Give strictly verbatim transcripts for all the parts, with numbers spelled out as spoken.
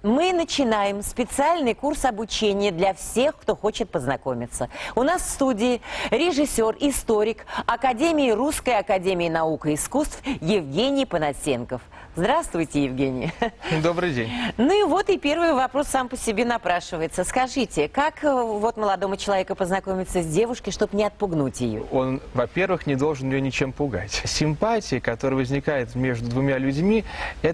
Мы начинаем специальный курс обучения для всех, кто хочет познакомиться. У нас в студии режиссер, историк Академии Русской Академии Наук и Искусств Евгений Панасенков. Здравствуйте, Евгений. Добрый день. Ну и вот и первый вопрос сам по себе напрашивается. Скажите, как вот молодому человеку познакомиться с девушкой, чтобы не отпугнуть ее? Он, во-первых, не должен ее ничем пугать. Симпатия, которая возникает между двумя людьми,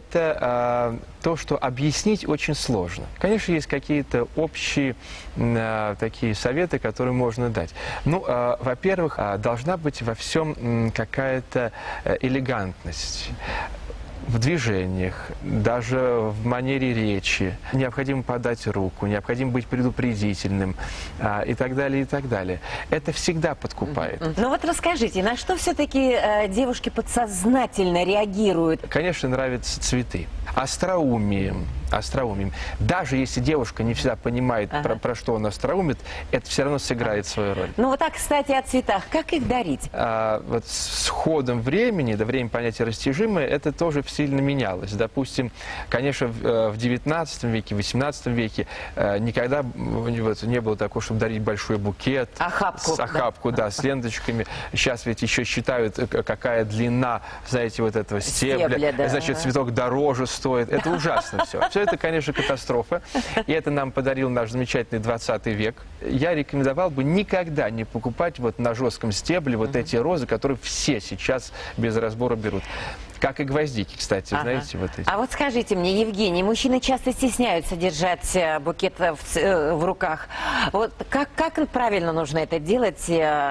это э, то, что объяснить очень сложно. Конечно, есть какие-то общие э, такие советы, которые можно дать. Ну, э, во-первых, э, должна быть во всем э, какая-то э, элегантность. В движениях, даже в манере речи. Необходимо подать руку, необходимо быть предупредительным а, и так далее, и так далее. Это всегда подкупает. Ну вот расскажите, на что все-таки э, девушки подсознательно реагируют? Конечно, нравятся цветы. Остроумием. Остроумием. Даже если девушка не всегда понимает, ага. про, про что он остроумит, это все равно сыграет ага. свою роль. Ну вот так, кстати, о цветах. Как их дарить? А, вот с ходом времени, да, время понятия растяжимое, это тоже сильно менялось. Допустим, конечно, в девятнадцатом веке, в восемнадцатом веке никогда вот, не было такого, чтобы дарить большой букет. Охапку. С, охапку, да, да, с ленточками. Сейчас ведь еще считают, какая длина, знаете, вот этого стебля. стебля да. Значит, ага. цветок дороже стоит. Это ужасно все. Все это, конечно, катастрофа. И это нам подарил наш замечательный двадцатый век. Я рекомендовал бы никогда не покупать вот на жестком стебле вот эти розы, которые все сейчас без разбора берут. Как и гвоздики, кстати, ага. знаете, вот эти. А вот скажите мне, Евгений, мужчины часто стесняются держать букет в, в руках. Вот как, как правильно нужно это делать?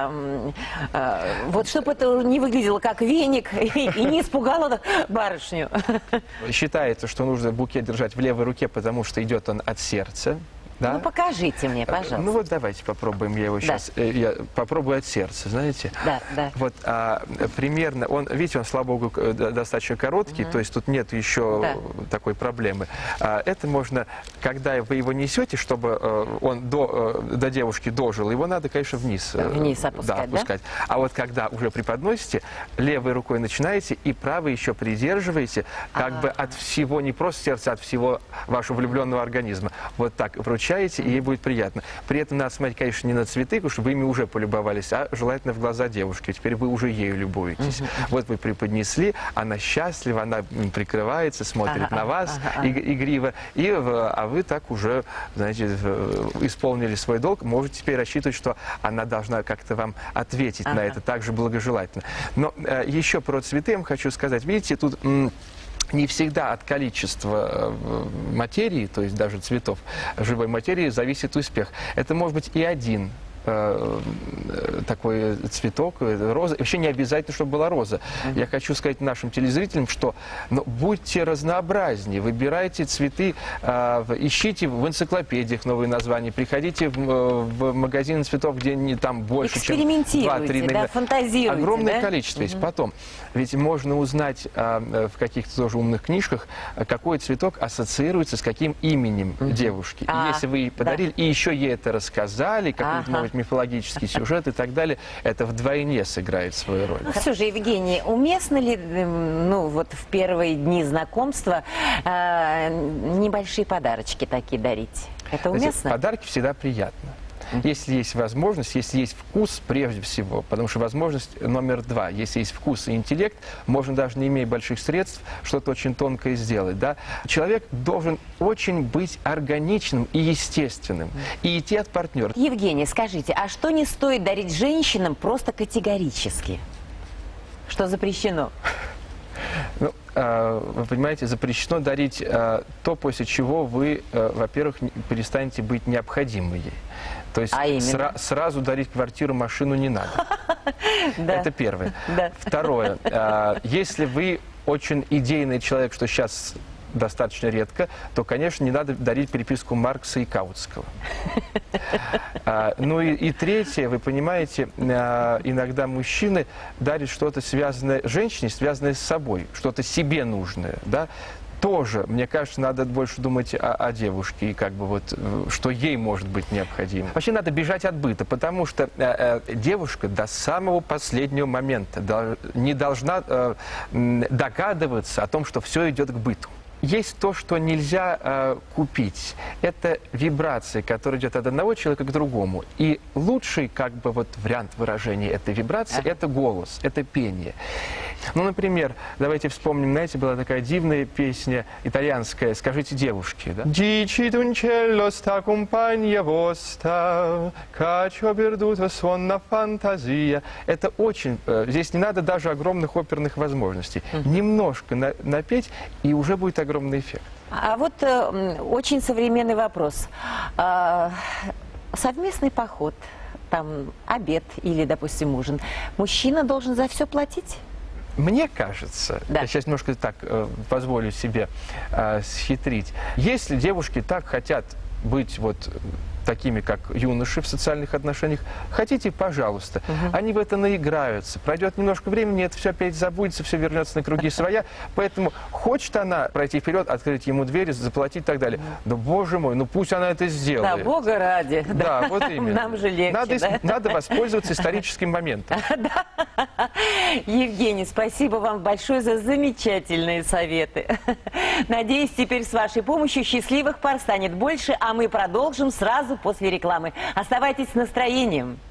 Э, э, вот чтобы это не выглядело как веник и, и не испугало барышню. Считается, что нужно букет держать в левой руке, потому что идет он от сердца. Да? Ну, покажите мне, пожалуйста. Ну, вот давайте попробуем, я его сейчас, да. я попробую от сердца, знаете? Да, да. Вот а, примерно, он, видите, он, слава богу, достаточно короткий, угу. то есть тут нет еще да. такой проблемы. А, это можно, когда вы его несете, чтобы он до, до девушки дожил, его надо, конечно, вниз. Вниз опускать, да, опускать. Да? А вот когда уже преподносите, левой рукой начинаете и правой еще придерживаете, как а -а -а. бы от всего, не просто сердца, от всего вашего влюбленного организма. Вот так вручаете, и ей будет приятно. При этом надо смотреть, конечно, не на цветы, потому что вы ими уже полюбовались, а желательно в глаза девушки. Теперь вы уже ею любуетесь. Uh-huh. Вот вы преподнесли, она счастлива, она прикрывается, смотрит uh-huh. на вас uh-huh. иг игриво, и, а вы так уже, знаете, исполнили свой долг. Можете теперь рассчитывать, что она должна как-то вам ответить uh-huh. на это также благожелательно. Но э, еще про цветы я вам хочу сказать. Видите, тут... Не всегда от количества материи, то есть даже цветов живой материи, зависит успех. Это может быть и один э, такой цветок, роза. Вообще не обязательно, чтобы была роза. Uh-huh. Я хочу сказать нашим телезрителям, что ну, будьте разнообразнее, выбирайте цветы, э, ищите в энциклопедиях новые названия, приходите в, в магазин цветов, где не там больше, чем два-три. Да, фантазируйте. Огромное да? количество есть. Uh-huh. Потом, ведь можно узнать э, в каких-то тоже умных книжках, какой цветок ассоциируется с каким именем uh-huh. девушки. А, и если вы ей подарили, да. и еще ей это рассказали, какой-то, ага. может быть, мифологический сюжет и так далее, это вдвойне сыграет свою роль. Ну, все же, Евгений, уместно ли, ну, вот в первые дни знакомства э, небольшие подарочки такие дарить? Это уместно? Знаете, подарки всегда приятно. Если есть возможность, если есть вкус, прежде всего, потому что возможность номер два, если есть вкус и интеллект, можно даже не имея больших средств, что-то очень тонкое сделать. Да? Человек должен очень быть органичным и естественным, и идти от партнера. Евгений, скажите, а что не стоит дарить женщинам просто категорически? Что запрещено? Ну, вы понимаете, запрещено дарить то, после чего вы, во-первых, перестанете быть необходимой ей. То есть а сра сразу дарить квартиру, машину не надо. Это первое. Второе. Если вы очень идейный человек, что сейчас достаточно редко, то, конечно, не надо дарить переписку Маркса и Каутского. А, ну и, и третье, вы понимаете, а, иногда мужчины дарят что-то связанное с женщиной, связанное с собой, что-то себе нужное, да. Тоже, мне кажется, надо больше думать о, о девушке и как бы вот, что ей может быть необходимо. Вообще надо бежать от быта, потому что э, э, девушка до самого последнего момента до, не должна э, догадываться о том, что все идет к быту. Есть то, что нельзя э, купить. Это вибрация, которая идет от одного человека к другому. И лучший как бы вот вариант выражения этой вибрации Ага. – это голос, это пение. Ну, например, давайте вспомним, знаете, была такая дивная песня итальянская «Скажите девушке», да? «Dici d'uncello sta compagna vostra, caccio perduto suona fantasia». Это очень, э, здесь не надо даже огромных оперных возможностей. Немножко на- напеть, и уже будет огромный эффект. А вот э, м, очень современный вопрос. А, совместный поход, там обед или, допустим, ужин. Мужчина должен за все платить? Мне кажется, Да. я сейчас немножко так э, позволю себе э, схитрить. Если девушки так хотят быть вот такими, как юноши в социальных отношениях, хотите, пожалуйста. Они в это наиграются. Пройдет немножко времени, это все опять забудется, все вернется на круги своя. Поэтому хочет она пройти вперед, открыть ему дверь, заплатить и так далее. Да, боже мой, ну пусть она это Да, сделает. Бога ради. Да, вот именно. Нам же легче, Надо, да? надо воспользоваться историческим моментом. Евгений, спасибо вам большое за замечательные советы. Надеюсь, теперь с вашей помощью счастливых пар станет больше, а мы продолжим сразу после рекламы. Оставайтесь с настроением.